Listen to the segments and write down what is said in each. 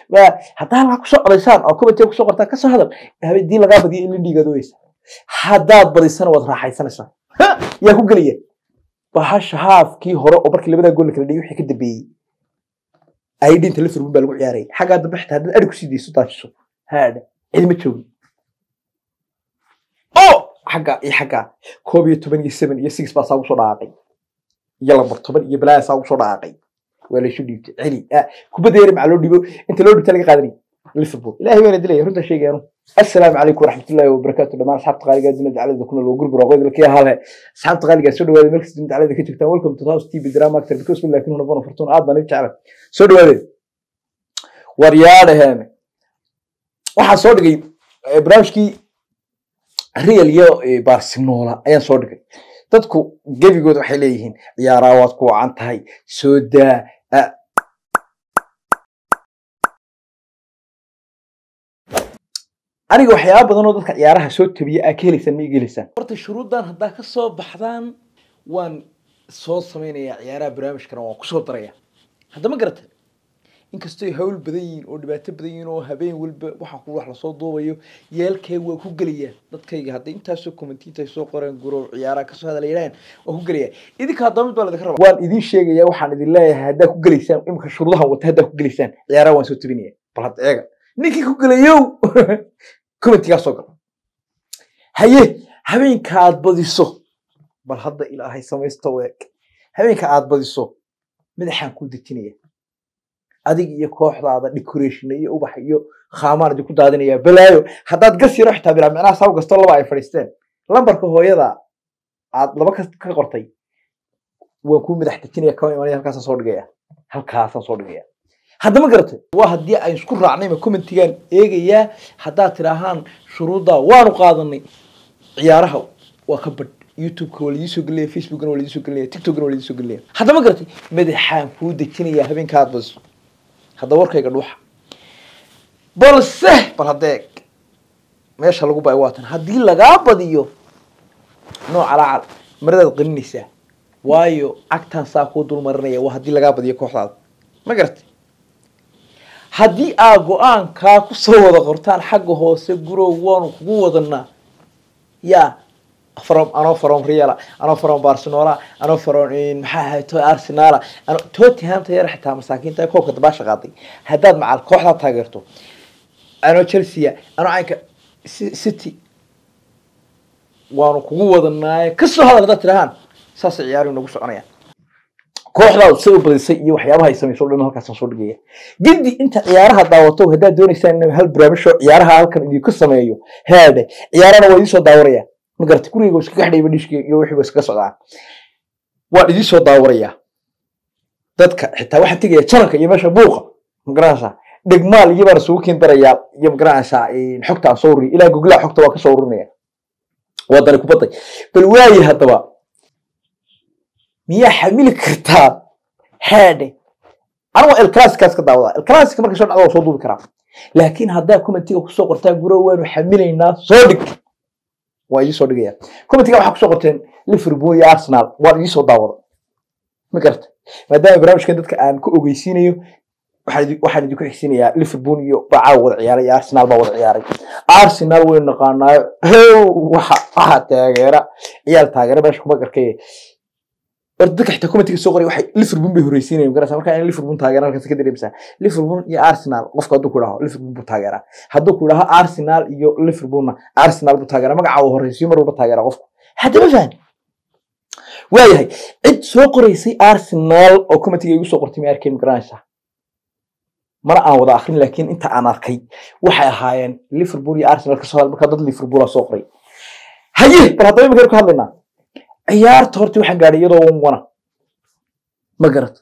hadaa la ku soo codeysaan oo committee ku soo qortaan ka soo hadal habeentii laga badiyay in dhiiga doonaysa hadaa badisana wad raaxaysanaysaa yaa ku galiya bahash haafkii hore oo markii labada gool kala dhigay wixii ka dambeeyay ay dhinta Liverpool baa lagu ciyaaray xaga dambe xitaa hadda aad ku sideyso taasho haada ilma joogin oo xaga koob iyo 7 iyo 6 baa soo dhaaqay yalla mar 10 iyo balaa soo dhaaqay wala shu dhiibtay cili kubadeer ma loo dhibo inta loo dhibta laga qaadanay Liverpool ilaahay weena dilay runta sheegayno assalaamu alaykum warahmatullaahi wabarakaatuh dhamaan asxaabta qaaliga dinada calada kuna loo gurbo roqoyd la kiyahale asxaabta qaaliga soo dhawaada markii dinada calada ka joogtaan welcome to House TV drama actor because laakiin una boona fortune aad baan jecel soo dhawaada waryaadaheen waxa soo dhigay barnaamijkii Real iyo Barcelona ayaan soo dhigay dadku gabigood waxay leeyihiin ciyaaraha waad ku wacan tahay soo daa aniga waxyaabo badan oo dadka ciyaaraha soo tabiya ka helaysan ma igelaysan horta shuruudan hadda ka soo baxdaan waan soo sameeynaya ciyaaraha barnaamijkan waan ku soo daraya hadda ma garatay inkastoo hawl badan yihiin oo dhibaato badan yihiin oo habeen walba waxa ku wax la soo duubayo yeelkay waa ku galiyaan dadkayga hadda intaas oo commentator soo qoreen guro ciyaaraha ka soo hadlayaan oo ku galiya idinka hadda mid baa la rabaa waan idin sheegaya waxaan idin leeyahay hadda ku galiysaan imka shuruudaha wata hadda ku galiysaan ciyaaraha waan soo tabinaya bal hadda eega ninkii ku galiyo commentiga soo gal haye habeenka aad badiso bal hadda ilaahay sameeysto week habeenka aad badiso madaxan ku dejinaya adig iyo kooxdaada decoration iyo ubax iyo khaamaan ku daadinaya balaayo hadaad gas yaro xitaa bilaa macnaha saw gasto laba ay fadhiisteen lambarka hooyada aad laba ka qortay waa ku madax dejinaya ka imanaya halkaas soo dhigaya hadda ma garatay waa hadii ay isku raacnay commentigan eegaya hadaa tiraahan shuruuda waanu qaadanay ciyaaraha waa ka bad YouTube ka wali soo galay Facebook ka wali soo galay TikTok ka wali soo galay hadda ma garatay madaxaan ku dejinaya habeenka aad bas hadda warkayga dhuuxa balse bal hadeeg meesha lagu baay waatan hadii laga badiyo nooc alaal marada qininaysa waayo agtan saa ku dul marinaya waa hadii laga badiyo kooxdaada ma garatay hadii aa go'aanka ku soo wada qortaan xagga hoose guro waan kugu wadana ya from Real from Barcelona from maxaa hayto Arsenal Tottenham tayar xitaa masaakiinta koobka dabasha qaaday hadaad macal kooxda taageerto Chelsea aynka City waan kugu wadanaay ka soo hadalada tirahan saas ciyaar inagu soconaya kooxda soo badisay iyo waxyaabaha ay sameeyso dhan halkaas soo dhigaya gidi inta ciyaaraha daawato hadaa doonaysaan in hal barnaamij ciyaaraha halkan idinku sameeyo haade ciyaarana way soo daawaraya ma garatay kuriga iska xidhay badishkii iyo wixii iska socdaan waa idin soo daawaraya dadka xitaa waxa tigay channelka iyo meesha buuqa ma garanaysa degmaal iyo bar soo keen daraya iyo ma garanaysa xogta soo uri ila google xogta waa ka soo urinaya wadani ku baday bal waayi hadaba miya xamil kartaa haade anoo el clasico ka daawada el clasico markii soo dhacdo soo duubi karaa laakiin hadaa commentiga ku soo qortaa guro waanu xamilaynaa soo dhig waa soo dhigaya commentiga waxa ku soo qorteen Liverpool iyo Arsenal waa idin soo daawada ma gartay maadaama barnaamijkan dadka aan ku ogeysiinayo waxaan idinku xigsiinayaa Liverpool iyo baa wada ciyaaray Arsenal baa wada ciyaaray Arsenal way naqaanaa waxa taageera ciyaal taageera meesha kuma garkay dadka xitaa commentiga soo qoray waxay Liverpool bay horeysiinayeen garasa marka in Liverpool taageera halkaas ka dareemsa Liverpool iyo Arsenal qofka haduu ku dhaho Liverpool buu taageera haduu ku dhaho Arsenal iyo Liverpoolna Arsenal buu taageera magaca horeysiin mar walba taageera qofku hadda ma fahmin waayahay cid soo qoraysay Arsenal oo commentiga igu soo qortay ma arkeen garanaysa mar aan wada akhrin laakiin inta aan arkay waxay ahaayeen Liverpool iyo Arsenal ka soo hadal marka dad Liverpool soo qoray haye bal hadda ma ka hadlaynaa ciyaarta horti waxaan gaaray iyadoo wana ma garat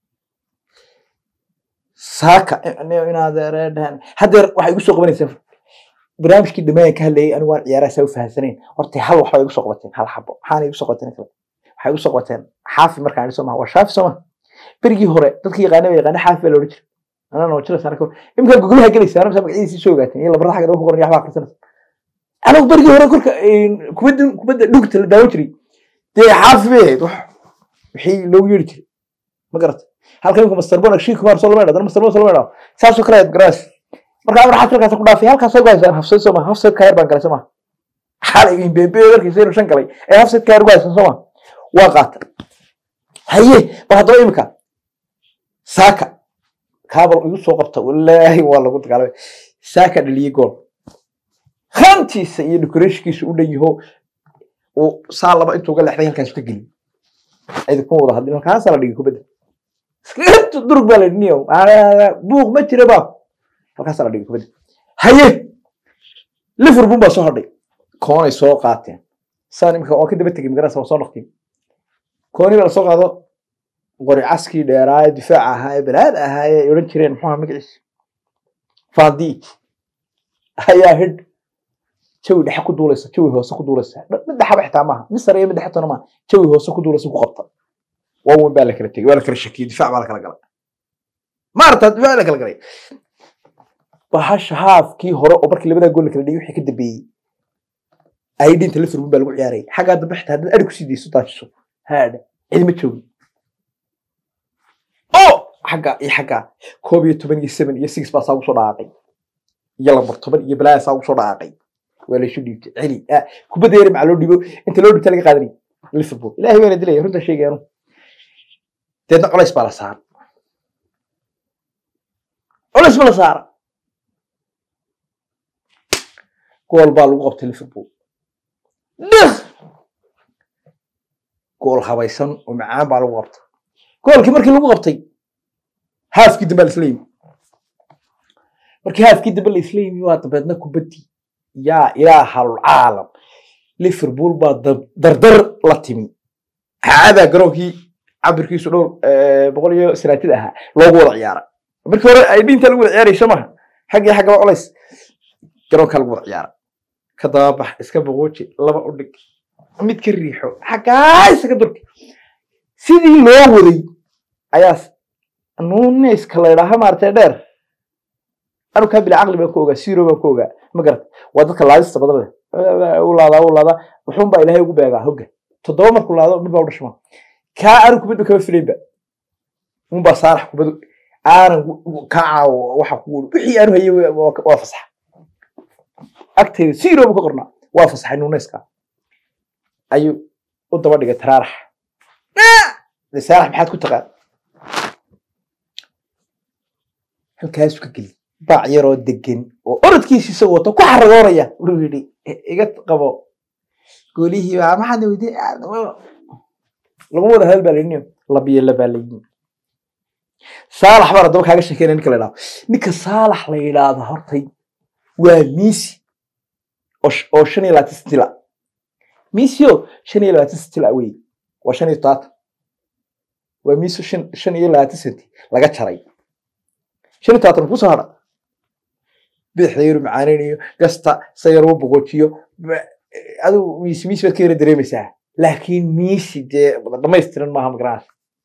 saaka inaad reedan hadeer waxa igu soo qabanaysaa barnaamijkii dhamaan ka hadlayay anigu waan ciyaaraha soo fahansaneen horti hal waxa igu soo qabateen hal xabo waxaan igu soo qabateen waxa igu soo qabateen xaafi markaan soo waa shaafi soo berigii hore dadkii yaqaanay xaafi la oran jiray أنا وجلس أنا كم يمكن أقول لها جلس أنا مسافر إيه سوى قاتين يلا برا حاجة ده بقول يا حباك سنة أنا برجع هنا كل كبد نقطة داوتري تي حافظ روح حي لو يرجع ما قرأت هل كلامكم مستربون شيء كبار صلوا ماذا مستربون صلوا ماذا ساسو كلايت جراس مركب أمر حتى كاسو كدافي هل كاسو جايز أنا هفسد سما هفسد كاير بانكلا سما حالي بيبي ورك يصير شنكلي هفسد كاير جايز سما وقعت هي بهذا يمكن ساكا كابل يوسف قبته والله والله قلت قال ساكا اللي يقول خمتي سيد كريشكي سؤولي هو وصالبا انتو قال لحدين كان شتقلي اذا كون وضع هدين كان صار لي كبد سكرت درق بالنيو انا بوق ما ترى با كان صار لي كبد هي ليفربول با سو هدي كوني سو قاتين ساني مخا او كدب تغي مغرا سو نقتي كوني بلا سو قادو قري عسكي دheeraay difaac ahaa balaad ahaa ay oran jireen maxaa magaciis faadi ayaa hid jawi dhax ku duulaysa jawi hoose ku duulaysa mid dhaxba xitaa maaha misar iyo mid dhaxtana maaha jawi hoose ku duulaysa ku qabta waa baa la kala tagay waa la kala shakiyay difaac baa la kala galay maarta difaac la kala galay bahash haafkii hore oo markii labada gool la kala dhigay wixii ka dambeeyay ay dhinta Liverpool baa lagu ciyaaray xaga dambe xitaa hadda aad ku sideyso taasho haada idima joogin حاجة كوبي 27 يا 6 باس أوصل عاقي يلا مرتبط يبلا أوصل عاقي ولا شو دي علي كوبي دير مع لودي بو أنت لودي تلاقي قادرين ليفربول لا هي وين دليل هذا شيء جانو تنقل على إسبال صار ولا إسبال صار كول بال وقفت ليفربول كول خبيصن ومعاه بال وقفت كول كبر كل وقفتي هاف كده بالإسلام مركي هاف كده بالإسلام يواتبادنا كوبتي يا إله العالم ليفربول بعد دردر لاتيمي هذا جروهي عبر كيسو دور بقول سنتي ده لو وضع عياره مركي أيدين تلو عياره شمه حاجة وعليس جروه كلو وضع عياره كضابح إسكاب بقولش لا بقولك متكريحه حاجة إسكابك سيدي لو وضي أياس نونيس كلايراها مارتي دير أنا كابل عقلي بكوجا سيرو بكوجا ما قرأت وادك الله يستبدله ولا وحوم بقى إلهي وجبها هوجا تدور كل هذا من بعض الشمال كأنك بدو كفرين بقى مو بصارح بدو أنا كعو وحقول بحي أنا هي وافصح أكتر سيرو بكورنا وافصح نونيس كا أيو وده بدي ترارح لسارح بحد كنت قال halkaas ka gali baac yar oo degan oo orodkiisa soo wato ku xaragooraya wuxuu yiri iga qabo goolihii waa maxad weydii lagu wada hal baliniyo labiye la baliniyo saalax bar daba kaaga sheekeynaa ninka la yiraahdo ninka saalax la yiraahdo hortay waa Messi oo 25 stila Messi 25 stila way waa 25 waa Messi 25 senti laga jaray شنو تاتن كوسهرة بيحير معانينيو قسطة سيرو بقوتيو هذا ميسي بكير دريمي ساعة لكن ميسي دي ما يسترن معهم جراس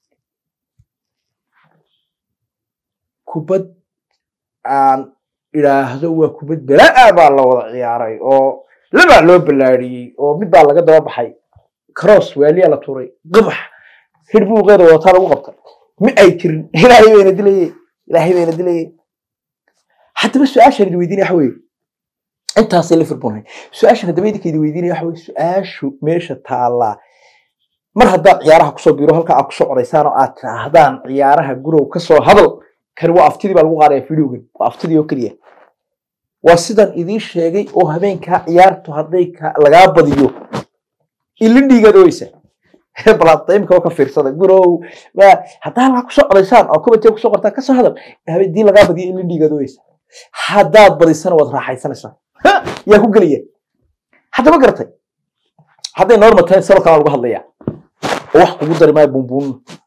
كوبد عن إلى هذا هو كوبد بلا أبا الله وضع عياري أو لما لو بلاري أو مد بالله قد رب حي كروس ويلي على طوري قبح هربو غيره وطار وقبطر مئتر هنا هي وين دلي إلهي بين دلي حتى بس سؤال شنو يديني حوي أنت هصير ليفربول سؤال شنو دبيدك يديني حوي سؤال شو ماشى تعالى مر هذا عيارها كسر بيروح لك أكسر رئيسان وقت هذا عيارها جرو كسر هذا كانوا أفتدي بالوقارة في لوجن وأفتدي وكريه وسيدا إذا شيء أو هبين كعيارته هذيك لقاب بديو اللي نديجا دويسه بلاطيم كوكا فيرسada gurow ba hadaa la ku soo qoraysaan oo kuba ku soo qortaa ka soo hadal habadii laga badiyay in dhiigado weys hadaad barisan wad raaxaysanaysaa yaa ku galiye hadaba gartay haday normal tahay salka lagu hadlaya wax ugu darimay bumbun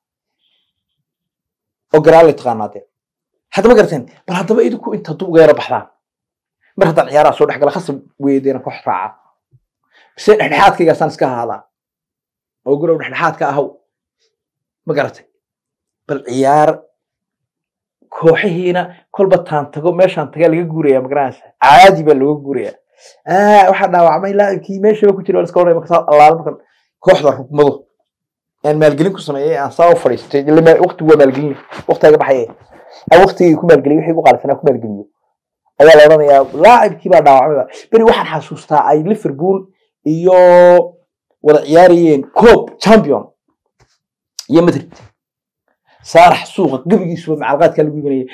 oo garaal taqaanaade hadaba garteen bal hadaba idinku inta dub geera baxdaan mar hadaa ciyaaraha soo dhaxgal khasab weedeena ku xiraaca si dhexdhexaadkayga san iska haada oo gurub dhexdhexaad ka ahaw ma garatay bal ciyaar kooxihiina kolba taan tago meeshaan taga laga guuraya ma garanaysa caadi baa lagu guuraya waxa dhaawacmay laakii meesha ku jiro iska wareey markaa allaala markan kooxda rugmado أنا مالجلين كسمية أنا صار فريست لما وقت هو مالجلين وقت هذا بحياة أو وقت يكون مالجلين وحي يقول سنة يكون مالجلين أيا لو أنا يا لاعب كبار داعم بني واحد حسوستا أي ليفربول يو ولا عياريين كوب تشامبيون يا مدريد صالح سوق قبل يسوي معلقات كان يقول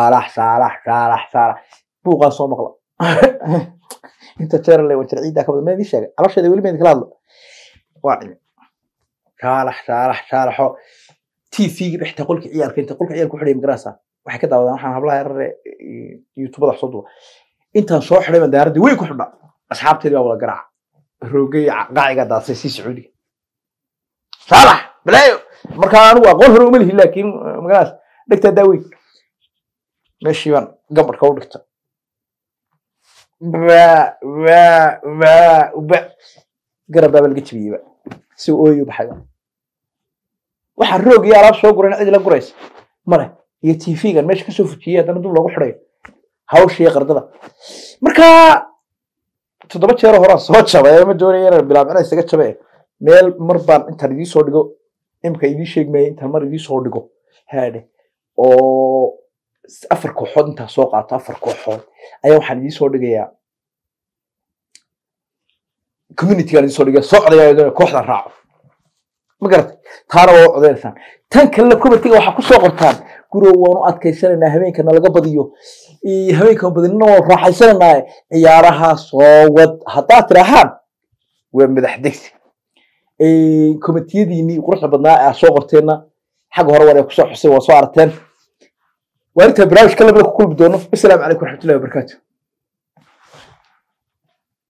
صالح بوغا صوم مغلا انت ترى اللي وترعيد ذاك ما دي شيء على شيء ولا ما يقول واعي صالح تي في ريحته قولك عيالك انت قولك عيالك وحري مقراسه waxay ka daawadaan waxaan hablaha yar YouTube da xusoodo inta soo xiray mandaaradii way ku xidha asxaabteedii waa wada garaac roogay qaaciga daasay si Sacuudi صالح بلايو marka anigu aqoon hore uma lihi laakiin magaas dhigta daawi meeshii baan gabarka u dhigta garab baa laga jibiyay si ooyo baxaya waxa roog iyo alaab soo guran cid la gurays mare iyo TV gan meesha ka soo fujiyay hadana dib loogu xiray hawshii qardada marka 7 jeer hore soo jabay ma doonayeen bilaabana isaga jabay meel marbaan inta idii soo dhigo imka idii sheegmay inta mar idii soo dhigo haade oo 4 kooxood inta soo qaato 4 kooxood ayaa waxaan idii soo dhigayaa community gaan idii soo dhigay soo codayaa kooxda raaco ma garatay taana waa codeynaysan tan kale community waxa ku soo qortaan guro waanu adkaysanayna habeenkana laga badiyo habeenka badinna waa raaxaysanayna ciyaaraha soo wad hadaa tirahaan waa madax degsi كوميتيديني قرصة بدنا سوق قرتنا حق هرا ولا كسر حسين وصارتين وأنت براوش كلام لك كل بدونه السلام عليكم ورحمة الله وبركاته.